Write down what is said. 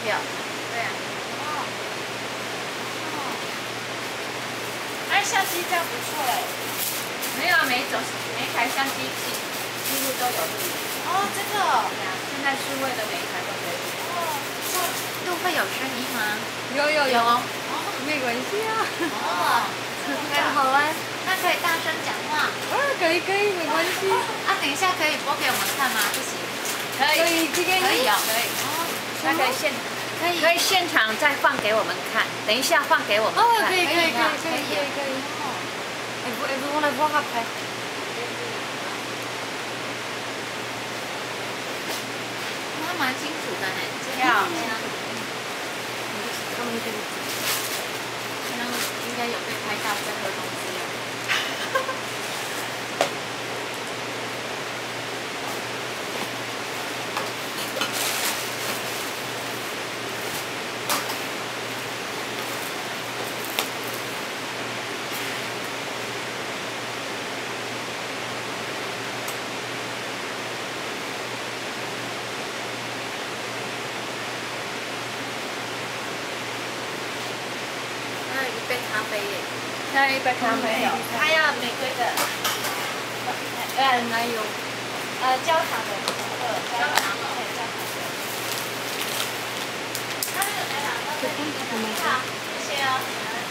票。 对啊。 哦。哦。哎，相机这样不错哎。 没有啊，每台相机几乎都有录影。 哦，真的哦。 对啊，现在数位的每一台都可以录。 哦。录会有声音吗？ 有哦。 没关系啊。 哦。 很好玩。 那可以大声讲话。 可以，没关系。 啊，等一下可以播给我们看吗？不行。 可以， 可以哦。 可以。 哦。 那可以现场再放给我们看，等一下放给我们看。 哦，可以。 哦。 Elles vont la voir après. 它蛮清楚的呢。 对啊。 可能应该有被拍到在喝东西了。还有一杯咖啡耶。 还有一杯咖啡。 还有玫瑰的。 哪有？ 焦糖的。焦糖的。它那个来了，谢谢哦。